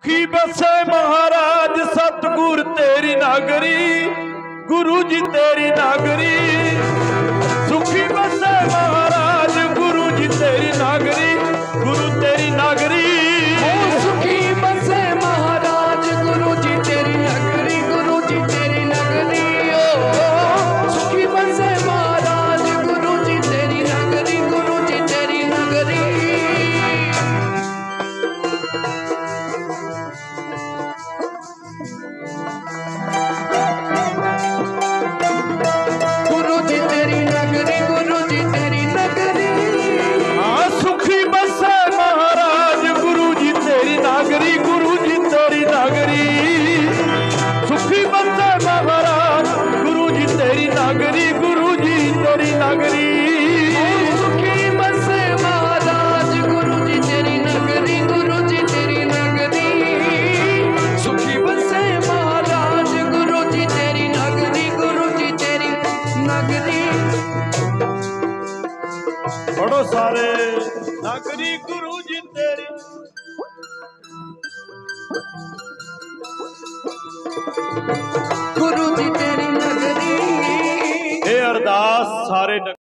सुखी बसे महाराज सतगुर तेरी नागरी, गुरु जी तेरी नागरी। सुखी बसे महाराज गुरु जी तेरी नागरी, गुरु तेरी नागरी। सुखी बसे महाराज गुरु जी तेरी नगरी, गुरु जी तेरी नगरी। सुखी बसे महाराज गुरु जी तेरी नगरी, गुरु जी तेरी नगरी। गुरु जी तेरी नगरी, गुरु जी तेरी नगरी। हाँ सुखी बसे महाराज गुरु जी तेरी नागरी, गुरु जी तेरी नागरी। सुखी बसे महाराज गुरु जी तेरी नागरी, गुरु जी तेरी नागरी। सुखी बसे महाराज गुरु जी तेरी नगरी, गुरु जी तेरी नगरी। सुखी बसे महाराज गुरु जी तेरी नगरी, गुरु जी तेरी नगरी। बड़ो सारे नागरी गुरु जी तेरी। गुरु जी तेरी नगरी। ये अरदास सारे